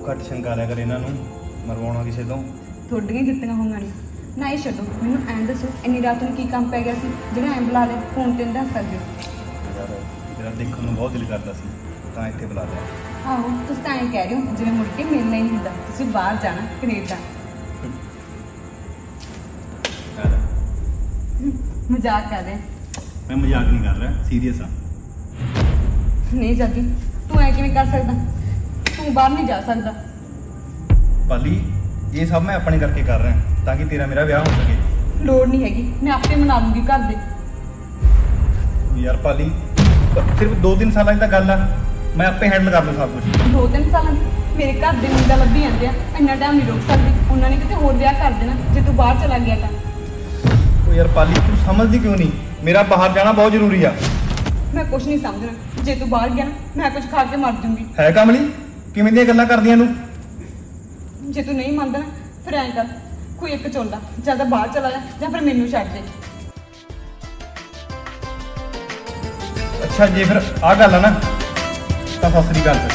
घट शंका लिया कर इन्हों मरवाना किसी तो थोड़ियां जितने होंगे ना ये छो मैं एं दसो इन्नी रात में की काम पै गया जो एं बुला लिया फोन पर दस सकते यार तेरा देखने में बहुत दिल करता सी तो इतने बुला लिया आहो तुम तो एं कह रहे हो जिवें मुड़ के मिलना ही नहीं होंगे तुम बाहर जाना कनेडा मजाक कर रहे मैं मजाक नहीं कर रहा सीरियस हाँ नहीं जाती तू ऐ किवें कर सकदा तू बाहर नहीं जा सकदा पाली ये सब मैं अपने करके कर रहा ताकि तेरा मेरा ब्याह हो सके लोड़ नहीं हैगी मैं आपे मना लूंगी घर दे यार पाली सिर्फ 2-3 साल की गल है मैं आपे हैंडल कर लूँ सब कुछ 2-3 साल मेरे घर दे मुंडा लभी जाते हैं इन्ना टाइम नहीं रोक सकती उन्होंने कितने होर ब्याह कर देना जे तू बाहर चला गया तो यार पाली तू समझती क्यों नहीं मेरा बाहर जाना बहुत जरूरी है मैं कुछ नहीं समझना जे तू बाहर गया ना मैं कुछ खा के मर जूंगी है कमली किवें दी गल्लां करदियां नूं जे तू नहीं मानता ना फिर ऐं कर कोई एक चोला ज्यादा बाहर चला जा या फिर मैनू छड्ड दे अच्छा जे फिर आ गल है ना तो सत श्री अकाल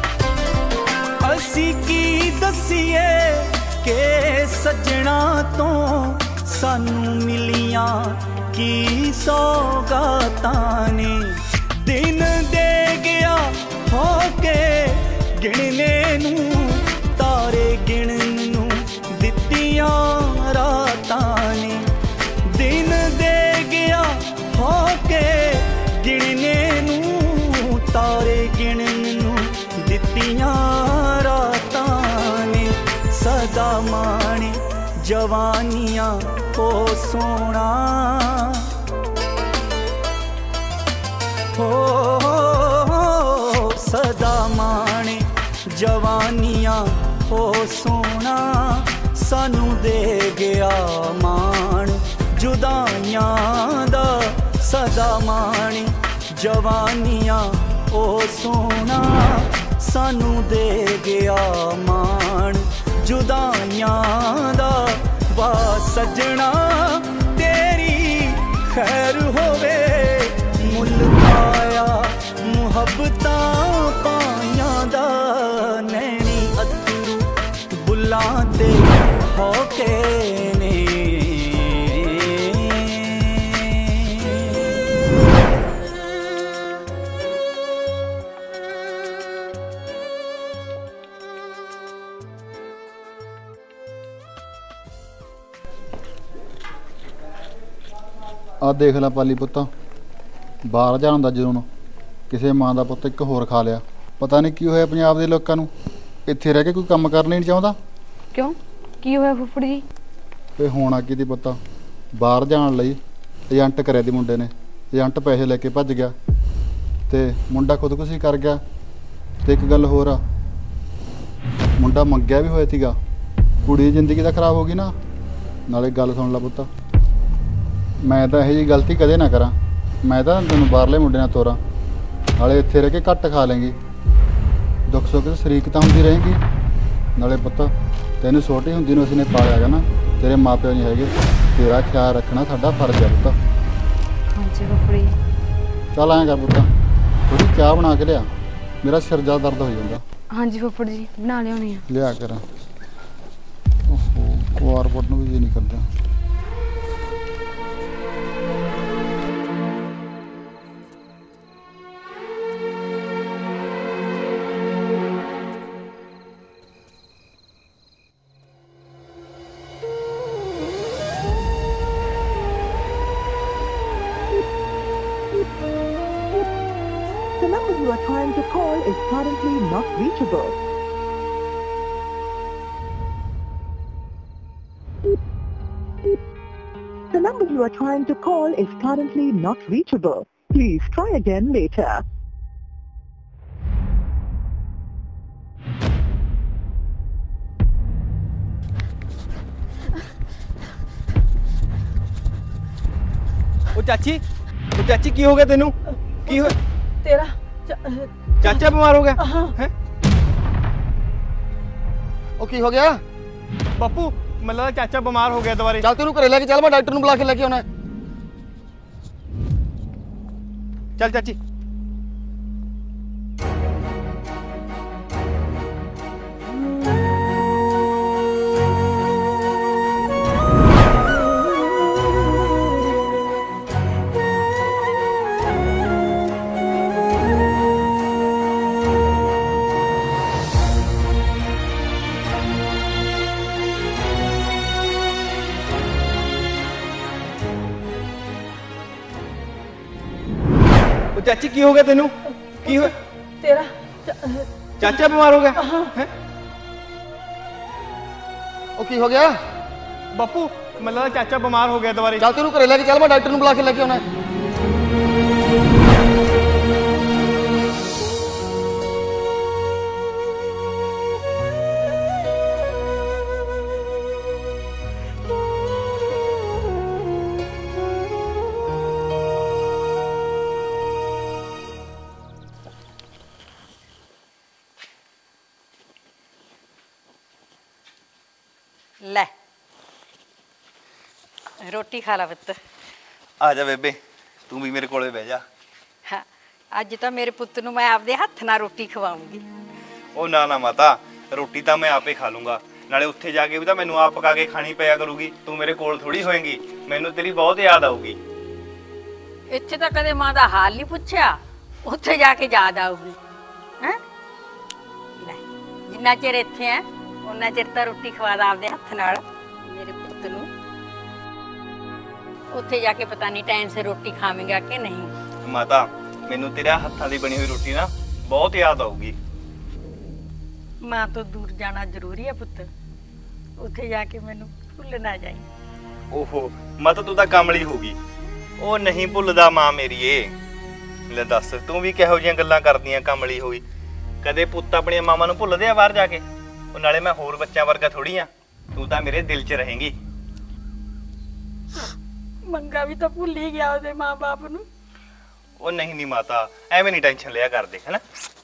असी की दसीए के सजना तो सानू मिलियां की सौगातां ने दिन दे गया हो के गिणने नू तारे गिणन नू दित्तियां रातां ने दिन दे गया हो के गिणने नू तारे गिणन नू दित्तियां रातां ने सदा माणे जवानियां ओ सोना हो सदा माणे जवानियां ओ सोना सानू दे गया मान जुदाइयां दा सदा माणे जवानियां ओ सोना सानू दे गया मान जुदाइयां दा वा सजना तेरी खैर होवे मुल पाया मुहब्बतां पाइयां दा नैनी अथरू बुल्लां ते होके ने आ देख ला पाली पुत्त बाहर जाण दा जुनून किसी मां का पुत्त एक होर खा लिया पता नहीं की होया पंजाब दे लोकां नूं इत्थे रह के कोई काम करना नहीं चाहुंदा क्यों की होया फुफड़ जी ते होना की दी पुत्त बाहर जाण लई एजेंट करे दी मुंडे ने एजेंट पैसे लेके भज गया ते मुंडा खुदकुशी कर गया ते एक गल होर मुंडा मंगिया भी होया सीगा कुड़ी दी जिंदगी तां खराब हो गई ना नाले गल सुन ला पुत्त मैं तो यही जी गलती कदे ना करा मैं तो तेन बाहरले मुंडे नाल तोरा नाले इत्थे रह के घट खा लेंगी दुख सुख शरीक तो होंदी रहेगी नाले पुत्त तेन छोटी हुंदी नूं उसने पालिया है ना तेरे माँ प्यो नहीं है तेरा ख्याल रखना साडा फर्ज है पुत्त हाँ जी फुफड़ी चल आएँ कर पुत्त थोड़ी चाह बना के लिया मेरा सिर ज़्यादा दर्द हो जाता हाँ जी फुफड़ जी बना लिया लिया कर एयरपोर्ट में भी जी नहीं करता The number you are trying to call is currently not reachable. The number you are trying to call is currently not reachable. Please try again later. ओ चाची की हो गया तेनू की हो तेरा चाचा बीमार हो गया हैं ओ की हो गया बापू मैं लगता चाचा बीमार हो गया दोबारा चल तेनू घरे लेके चल मैं डॉक्टर बुला के लेके आना चल चाची ਚਾਚੀ ਕੀ ਹੋ ਗਿਆ ਤੈਨੂੰ? ਕੀ ਹੋਇਆ? ਤੇਰਾ ਚਾਚਾ ਬਿਮਾਰ ਹੋ ਗਿਆ ਹੈ? ਉਹ ਕੀ ਹੋ ਗਿਆ? ਬਾਪੂ ਮੈਨੂੰ ਲੱਗਦਾ ਚਾਚਾ ਬਿਮਾਰ ਹੋ ਗਿਆ ਦੁਬਾਰੇ। ਚੱਲ ਤੈਨੂੰ ਘਰੇ ਲੈ ਕੇ ਚੱਲ, ਮੈਂ ਡਾਕਟਰ ਨੂੰ ਬੁਲਾ ਕੇ ਲੈ ਕੇ ਆਉਣਾ। ਲੈ ਰੋਟੀ ਖਾ ਲਾ ਪੁੱਤ। ਆ ਜਾ ਬੇਬੇ, ਤੂੰ ਵੀ ਮੇਰੇ ਕੋਲੇ ਬਹਿ ਜਾ। ਹਾਂ, ਅੱਜ ਤਾਂ ਮੇਰੇ ਪੁੱਤ ਨੂੰ ਮੈਂ ਆਪਦੇ ਹੱਥ ਨਾਲ ਰੋਟੀ ਖਵਾਉਂਗੀ। ਉਹ ਨਾ ਨਾ ਮਾਤਾ, ਰੋਟੀ ਤਾਂ ਮੈਂ ਆਪੇ ਖਾ ਲੂੰਗਾ, ਨਾਲੇ ਉੱਥੇ ਜਾ ਕੇ ਵੀ ਤਾਂ ਮੈਨੂੰ ਆਪ ਪਕਾ ਕੇ ਖਾਣੀ ਪਿਆ ਕਰੂਗੀ। ਤੂੰ ਮੇਰੇ ਕੋਲ ਥੋੜੀ ਹੋਏਂਗੀ, ਮੈਨੂੰ ਤੇਰੀ ਬਹੁਤ ਯਾਦ ਆਊਗੀ। ਇੱਥੇ ਤਾਂ ਕਦੇ ਮਾਂ ਦਾ ਹਾਲ ਨਹੀਂ ਪੁੱਛਿਆ, ਉੱਥੇ ਜਾ ਕੇ ਯਾਦ ਆਊਗੀ। ਹੈ ਲੈ, ਜਿੰਨਾ ਚਿਰ ਇੱਥੇ ਹੈ ਉਹਨਾਂ ਚਿਰ ਤਾਂ ਰੋਟੀ ਖਵਾ ਦਾ ਆਪਦੇ ਹੱਥ ਨਾਲ ਮੇਰੇ ਪੁੱਤ ਨੂੰ। ਉੱਥੇ ਜਾ ਕੇ ਪਤਾ ਨਹੀਂ ਟਾਈਮ ਸੇ ਰੋਟੀ ਖਾਵੇਂਗਾ ਕਿ ਨਹੀਂ। ਮਾਤਾ ਮੈਨੂੰ ਤੇਰੇ ਹੱਥਾਂ ਦੀ ਬਣੀ ਹੋਈ ਰੋਟੀ ਨਾ ਬਹੁਤ ਯਾਦ ਆਊਗੀ। ਮਾਂ ਤੋਂ ਦੂਰ ਜਾਣਾ ਜ਼ਰੂਰੀ ਹੈ ਪੁੱਤ, ਉੱਥੇ ਜਾ ਕੇ ਮੈਨੂੰ ਭੁੱਲ ਨਾ ਜਾਈਂ। ਓਹੋ ਮਾਤਾ, ਤੂੰ ਤਾਂ ਕਮਲੀ ਹੋ ਗਈ। ਉਹ ਨਹੀਂ ਭੁੱਲਦਾ ਮਾਂ ਮੇਰੀ ਏ। ਲੈ ਦੱਸ, ਤੂੰ ਵੀ ਕਿਹੋ ਜਿਹੀਆਂ ਗੱਲਾਂ ਕਰਦੀਆਂ ਕਮਲੀ ਹੋਈ। ਕਦੇ ਪੁੱਤ ਆਪਣੀਆਂ ਮਾਵਾਂ ਨੂੰ ਭੁੱਲਦੇ ਆ ਬਾਹਰ ਜਾ ਕੇ? ਉਹ ਨਾਲੇ ਮੈਂ ਹੋਰ ਬੱਚਿਆਂ ਵਰਗਾ ਥੋੜੀ ਆ, ਤੂੰ ਤਾਂ ਮੇਰੇ ਦਿਲ 'ਚ ਰਹੇਂਗੀ। ਮੰਗਾ ਵੀ ਤਾਂ ਭੁੱਲ ਹੀ ਗਿਆ ਉਹਦੇ ਮਾਂ-ਬਾਪ ਨੂੰ। ਉਹ ਨਹੀਂ ਨਹੀਂ ਮਾਤਾ, ਐਵੇਂ ਨਹੀਂ ਟੈਨਸ਼ਨ ਲਿਆ ਕਰਦੇ ਹੈਨਾ।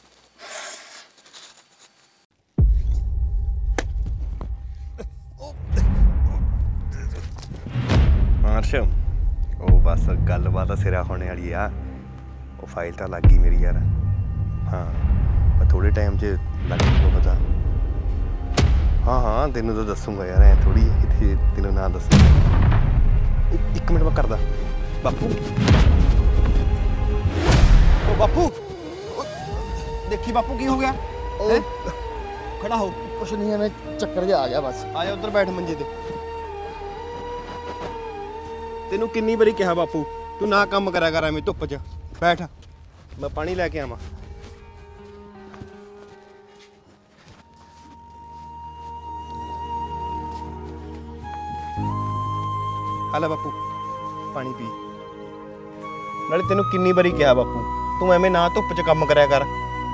ਹਰਸ਼, ਉਹ ਬਸ ਗੱਲਬਾਤ ਸਿਰਾ ਹੋਣੇ ਵਾਲੀ ਆ। ਉਹ ਫਾਈਲ ਤਾਂ ਲੱਗ ਗਈ ਮੇਰੀ ਯਾਰ। ਹਾਂ, ਮੈਂ ਥੋੜੇ ਟਾਈਮ 'ਚ ਲੱਗ ਜੂਗਾ ਪਤਾ। ਹਾਂ ਹਾਂ, ਤੈਨੂੰ ਤਾਂ ਦੱਸੂਗਾ ਯਾਰ, ਐ ਥੋੜੀ ਇੱਥੇ ਤੈਨੂੰ ਨਾ ਦੱਸੂ। ਇੱਕ ਮਿੰਟ ਮੈਂ ਕਰਦਾ। ਬਾਪੂ, ਉਹ ਬਾਪੂ, ਦੇਖੀ ਬਾਪੂ ਕੀ ਹੋ ਗਿਆ? ਖੜਾ ਹੋ। ਕੁਛ ਨਹੀਂ, ਐਵੇਂ ਚੱਕਰ ਜਿਹਾ ਆ ਗਿਆ ਬਸ। ਆ ਜਾ ਉੱਧਰ ਬੈਠ ਮੰਜੇ ਤੇ। ਤੈਨੂੰ ਕਿੰਨੀ ਵਾਰੀ ਕਿਹਾ ਬਾਪੂ, ਤੂੰ ਨਾ ਕੰਮ ਕਰਿਆ ਕਰ ਐਵੇਂ ਧੁੱਪ 'ਚ। ਬੈਠ, ਮੈਂ ਪਾਣੀ ਲੈ ਕੇ ਆਵਾਂ। ਆ ਲੈ ਬਾਪੂ, ਪਾਣੀ ਪੀ। ਨਾਲੇ ਤੈਨੂੰ ਕਿੰਨੀ ਵਾਰੀ ਕਿਹਾ ਬਾਪੂ, ਤੂੰ ਐਵੇਂ ਨਾ ਧੁੱਪ 'ਚ ਕੰਮ ਕਰਿਆ ਕਰ।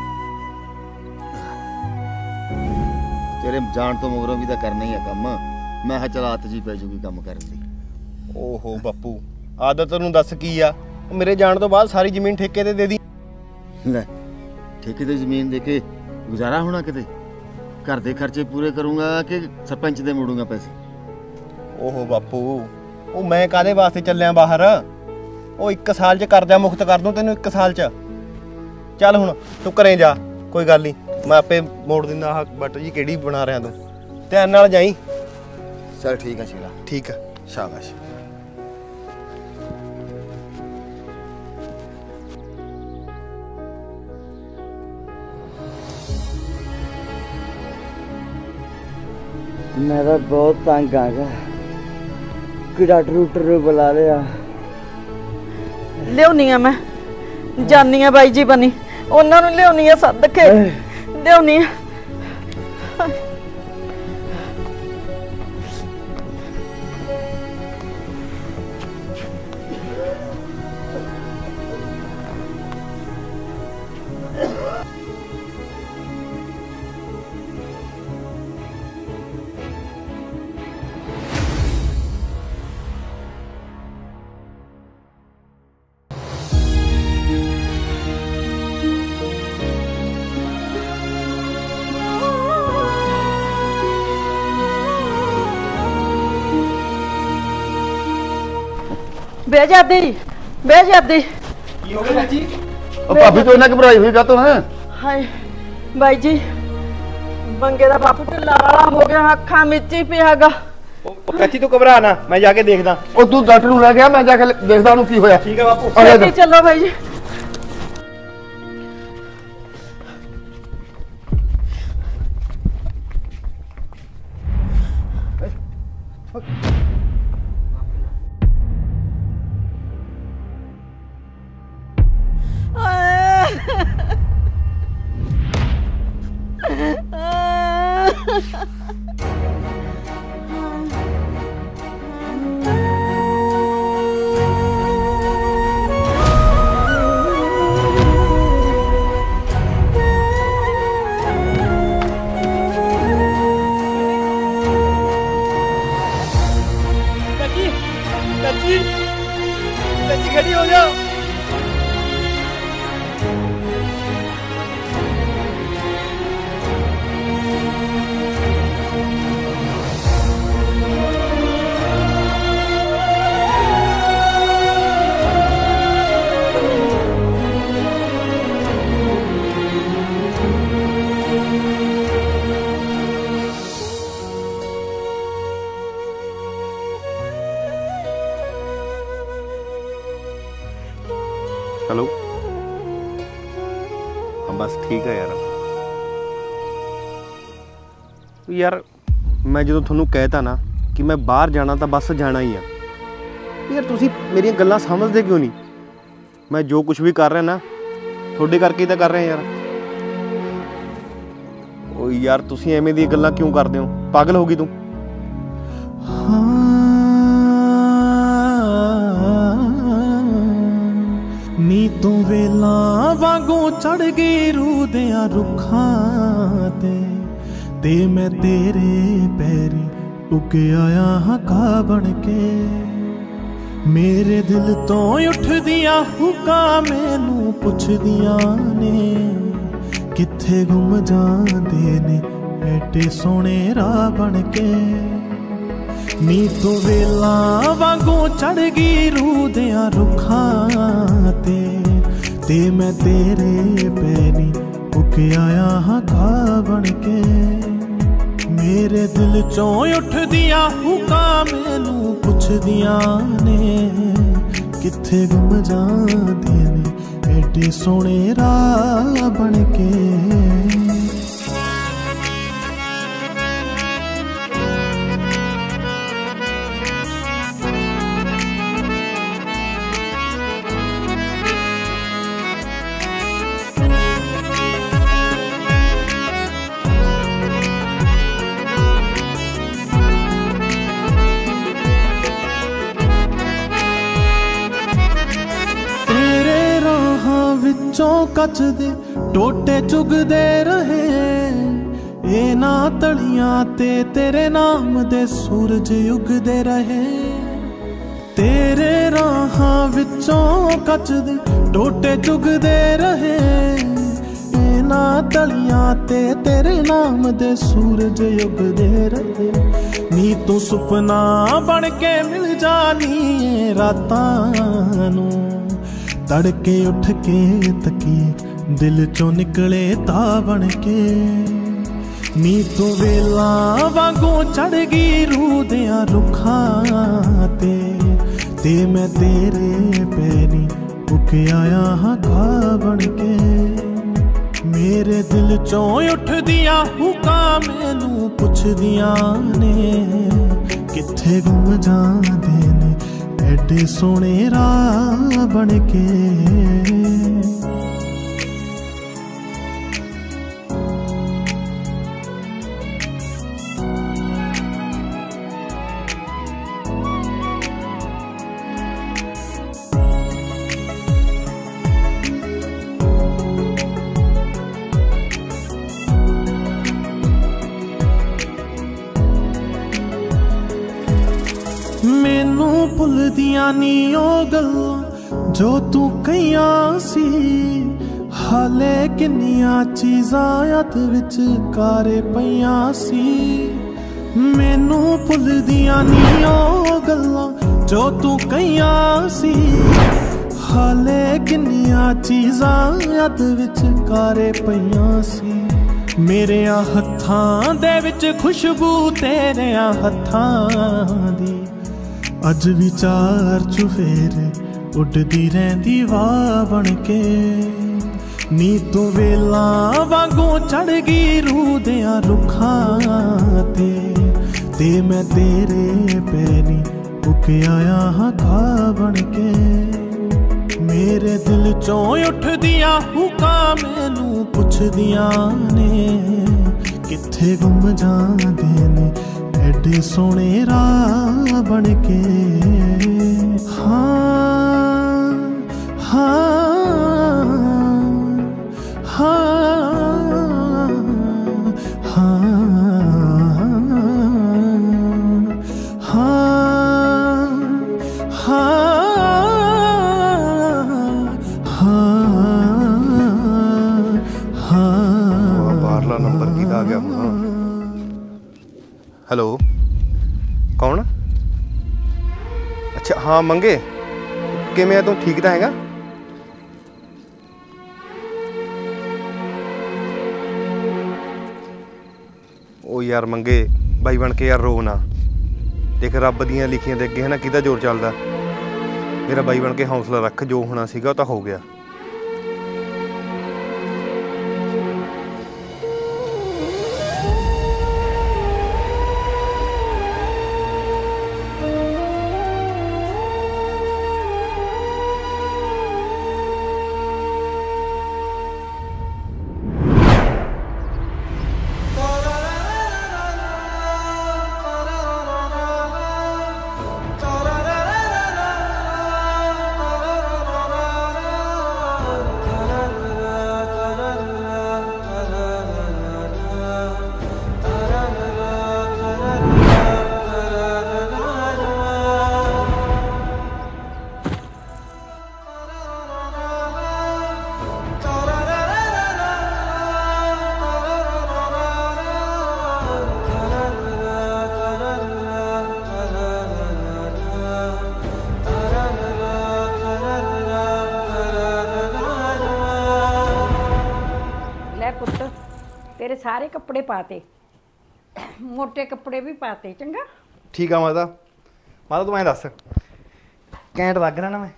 ਤੇਰੇ ਜਾਣ ਤੋਂ ਮਗਰੋਂ ਵੀ ਤਾਂ ਕਰਨਾ ਹੀ ਆ ਕੰਮ। ਮੈਂ ਕਿਹਾ ਚਲ ਆਦਤ ਜੀ ਪੈ ਜੂਗੀ ਕੰਮ ਕਰਨ ਦੀ। ਓਹੋ ਬਾਪੂ, ਆਦਤ ਨੂੰ ਦੱਸ ਕੀ ਆ? ਮੇਰੇ ਜਾਣ ਤੋਂ ਬਾਅਦ ਸਾਰੀ ਜ਼ਮੀਨ ਠੇਕੇ ਤੇ ਦੇ ਦੀ। ਲੈ, ਠੇਕੇ ਤੇ ਜ਼ਮੀਨ ਦੇ ਕੇ ਗੁਜ਼ਾਰਾ ਹੋਣਾ ਕਿਤੇ? ਘਰ ਦੇ ਖਰਚੇ ਪੂਰੇ ਕਰੂੰਗਾ ਕਿ ਸਰਪੰਚ ਦੇ ਮੋੜੂੰਗਾ ਪੈਸੇ? ਓਹੋ ਬਾਪੂ, ਉਹ ਮੈਂ ਕਾਹਦੇ ਵਾਸਤੇ ਚੱਲਿਆ ਬਾਹਰ? ਉਹ 1 ਸਾਲ 'ਚ ਕਰਜ਼ਾ ਮੁਕਤ ਕਰ ਦੂੰ ਤੈਨੂੰ, 1 ਸਾਲ 'ਚ। ਚੱਲ ਹੁਣ ਤੂੰ ਘਰੇ ਜਾ, ਕੋਈ ਗੱਲ ਨਹੀਂ, ਮੈਂ ਆਪੇ ਮੋੜ ਦਿੰਦਾ। ਆਹ ਬੱਟ ਜੀ ਕਿਹੜੀ ਬਣਾ ਰਿਹਾ ਤੂੰ? ਧਿਆਨ ਨਾਲ ਜਾਈ। ਚਲ ਠੀਕ ਆ ਸ਼ੀਲਾ। ਠੀਕ ਆ, ਸ਼ਾਬਾਸ਼। मैं तो बहुत तंग आ गया, कि डॉक्टर बुला लिया। ਲਿਆਉਣੀ ਆ, ਮੈਂ ਜਾਨੀ ਆ ਬਾਈ ਜੀ ਬਣੀ, ਉਹਨਾਂ ਨੂੰ ਲਿਆਉਣੀ ਆ, ਸੱਦ ਕੇ ਲਿਆਉਣੀ ਆ। ਬਹਿ ਜਾਂਦੀ। ਕੀ ਹੋ ਗਿਆ ਚਾਚੀ? ਉਹ ਭਾਬੀ ਤੋਂ ਇਹਨਾਂ ਘਬਰਾਈ ਹੋਈ ਕਾਤੋਂ ਹੈ? ਹਾਏ ਬਾਈ ਜੀ, ਬੰਗੇ ਦਾ ਬਾਪੂ ਢਿੱਲਾ ਵਾਲਾ ਹੋ ਗਿਆ, ਅੱਖਾਂ ਵਿੱਚ ਹੀ ਪਿਆਗਾ। ਉਹ ਚਾਚੀ ਤੂੰ ਘਬਰਾ ਨਾ, ਮੈਂ ਜਾ ਕੇ ਦੇਖਦਾ। ਉਹ ਤੂੰ ਡਾਕਟਰ ਨੂੰ ਲੈ ਗਿਆ, ਮੈਂ ਜਾ ਕੇ ਦੇਖਦਾ ਉਹਨੂੰ ਕੀ ਹੋਇਆ। ਠੀਕ ਹੈ ਬਾਪੂ। ਛੇਤੀ ਚੱਲੋ ਬਾਈ ਜੀ। जी जी खड़ी हो जाओ। हेलो हाँ बस ठीक है यार मैं जो थोनू कहता ना कि मैं बाहर जाना तो बस जाना ही है यार तुसी मेरी गल्लां समझदे क्यों नहीं। मैं जो कुछ भी कर रहा ना थोड़े करके ही तो कर रहे हैं यार। ओ यार तुसी एवें दी गल्लां क्यों करदे हो, पागल हो गई तू। नी तू वेला वांगू चढ़ गई रूह दियां रुखां ते मैं तेरे पैरी उग आया हाँ का बन के। मेरे दिल तो उठदियां हुक्कां मैनू पुछदियां ने किथे गुम जांदे ने एडे सोहणे राह बन के। नी तू वेला वांगू चढ़ गई रूह दियां रुखां ते मैं तेरे पैरी उग आया हाँ खा बन के। मेरे दिल चों उठदियां हुक्कां मैनू पुछदियां ने किथे गुम जांदे ने एडे सोहणे राह बन के। कच दे टोटे चुगदे रहे ए ना तलियां ते तेरे नाम दे सूरज उगदे रहे। तेरे राहां विचों कच दे टोटे चुगदे रहे ए ना तलियां ते तेरे नाम दे सूरज उगदे रहे। नी तू सुपना बन के मिल जानी रातां नू तड़के उठ के तकिए दिल चों निकले ता बन के। नी तू वेला वांगू चढ़ गई रूह दियां रुखां ते मैं तेरे पैरी उग आया हाँ खा बन के। मेरे दिल चों उठदियां हुक्कां मैनू पुछदियां ने किथे गुम जांदे ने एडे सोहणे राह बन के। मैनू भुलदियां नी ओ गल्लां जो तू कहियां सी हाले किन्नियां चीज़ां याद विच कारे पईयां सी। मैनू भुलदियां नी ओ गल्लां जो तू कहियां सी हाले किन्नियां चीज़ां याद विच कारे पईयां सी। मेरे हत्थां दे विच खुशबू तेरे हत्थां दी अज विचार चुफेरे उड़दी रहिंदी वाह बन के। नी तू वेला वांगू चढ़ गई रूह दियां रुखां ते मैं तेरे पैरी उग आया हाँ खा बन के। मेरे दिल चों उठदियां हुक्कां मैनू पुछदियां ने किथे गुम जांदे ने एडे सोहणे राह बन के। हाँ हाँ हाँ हाँ हाँ ਹੈਲੋ, ਕੌਣ? ਅੱਛਾ ਹਾਂ ਮੰਗੇ, ਕਿਵੇਂ ਆ ਤੂੰ? ਠੀਕ ਤਾਂ ਹੈਗਾ? ਉਹ ਯਾਰ ਮੰਗੇ ਬਾਈ ਬਣ ਕੇ ਯਾਰ ਰੋ ਨਾ। ਦੇਖ ਰੱਬ ਦੀਆਂ ਲਿਖੀਆਂ ਦੇ ਅੱਗੇ ਹੈ ਨਾ ਕਿਹਦਾ ਜ਼ੋਰ ਚੱਲਦਾ। ਮੇਰਾ ਬਾਈ ਬਣ ਕੇ ਹੌਸਲਾ ਰੱਖ, ਜੋ ਹੋਣਾ ਸੀਗਾ ਉਹ ਤਾਂ ਹੋ ਗਿਆ। तेरे सारे कपड़े पाते, मोटे कपड़े भी पाते। चंगा ठीक है माता। माता तू मैं दस घैंट लग रहा ना मैं?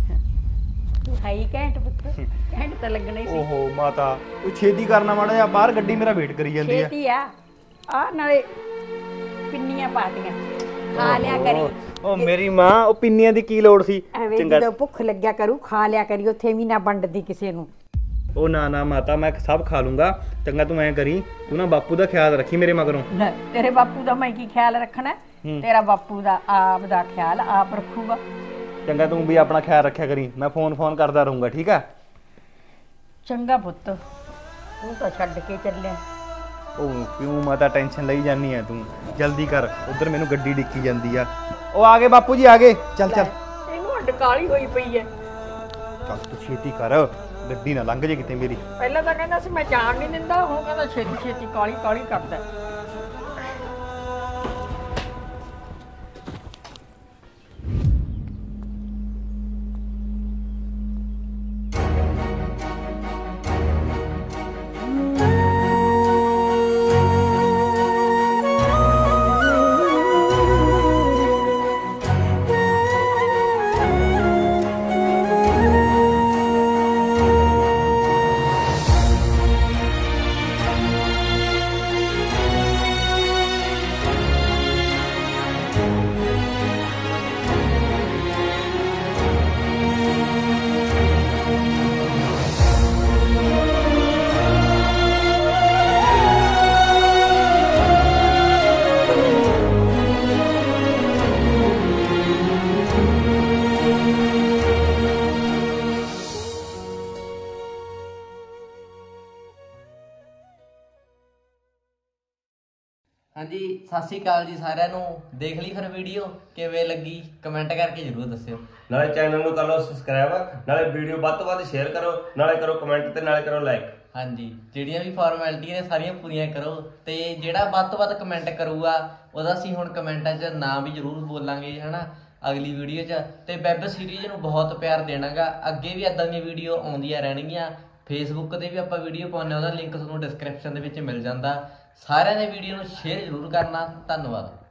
है ही घैंट पुत्त, घैंट तो लगना ही सी। ओहो माता तू छेती करना माड़ा जा, बाहर गड्डी मेरा वेट करी जांदी है। छेती आ नाले पिन्नियां पातियां खा लिया करी। ओ मेरी मां ओ पिन्नियां दी की लोड़ सी? चंगा जदों भुख लगया करू खा लिया करी, उत्थे भी ना वंडदी किसे नूं। ओ ना ना माता मैं सब खा लूंगा। चंगा तू ऐ करी, तू ना बापू दा ख्याल रखी मेरे मगरों। तेरे बापू दा मैं की ख्याल रखना? तेरा बापू दा आप दा ख्याल आप रखूगा। चंगा तू भी अपना ख्याल रखा करी, मैं फोन करदा रहूंगा ठीक है? चंगा पुत्त तू तो छड्ड के चलिया। ओ क्यों माता टेंशन लई जानी है तू? जल्दी कर, उधर मैनू गड्डी डिक्की जांदी आ। ओ आ गए बापू जी आ गए। चल चल इनू अडकाली होई पई है। चल तू छेती कर, गड्डी ना लंघ जे किते मेरी। पहला तो कहंदा सी मैं जान नहीं दिंदा, हुण कहंदा छेती छेती काली काली करदा। ਹਾਂਜੀ ਸਤਿ ਸ਼੍ਰੀ ਅਕਾਲ ਜੀ ਸਾਰਿਆਂ ਨੂੰ। ਦੇਖ ਲਈ ਫਿਰ ਵੀਡੀਓ ਕਿਵੇਂ ਲੱਗੀ, ਕਮੈਂਟ ਕਰਕੇ ਜ਼ਰੂਰ ਦੱਸਿਓ। ਨਾਲੇ ਚੈਨਲ ਨੂੰ ਕਰ ਲਓ ਸਬਸਕ੍ਰਾਈਬ, ਨਾਲੇ ਵੀਡੀਓ ਵੱਧ ਤੋਂ ਵੱਧ ਸ਼ੇਅਰ ਕਰੋ, ਨਾਲੇ ਕਰੋ ਕਮੈਂਟ ਤੇ ਨਾਲੇ ਕਰੋ ਲਾਈਕ। ਹਾਂਜੀ ਜਿਹੜੀਆਂ ਵੀ ਫਾਰਮੈਲਿਟੀਆਂ ਨੇ ਸਾਰੀਆਂ ਪੂਰੀਆਂ ਕਰੋ, ਤੇ ਜਿਹੜਾ ਵੱਧ ਤੋਂ ਵੱਧ ਕਮੈਂਟ ਕਰੂਗਾ ਉਹਦਾ ਅਸੀਂ ਹੁਣ ਕਮੈਂਟਾਂ 'ਚ ਨਾਂ ਵੀ ਜ਼ਰੂਰ ਬੋਲਾਂਗੇ ਹੈ ਨਾ ਅਗਲੀ ਵੀਡੀਓ 'ਚ। ਤੇ ਵੈਬ ਸੀਰੀਜ਼ ਨੂੰ ਬਹੁਤ ਪਿਆਰ ਦੇਣਾਗਾ, ਅੱਗੇ ਵੀ ਇੱਦਾਂ ਦੀਆਂ ਵੀਡੀਓ ਆਉਂਦੀਆਂ ਰਹਿਣਗੀਆਂ। ਫੇਸਬੁੱਕ 'ਤੇ ਵੀ ਆਪਾਂ ਵੀਡੀਓ ਪਾਉਂਦੇ, ਉਹਦਾ ਲਿੰਕ ਤੁਹਾਨੂੰ ਡਿਸਕ੍ਰਿਪਸ਼ਨ ਦੇ ਵਿੱਚ ਮਿਲ ਜਾਂਦਾ। ਸਾਰਿਆਂ ਨੇ ਵੀਡੀਓ ਨੂੰ ਸ਼ੇਅਰ ਜ਼ਰੂਰ ਕਰਨਾ। ਧੰਨਵਾਦ।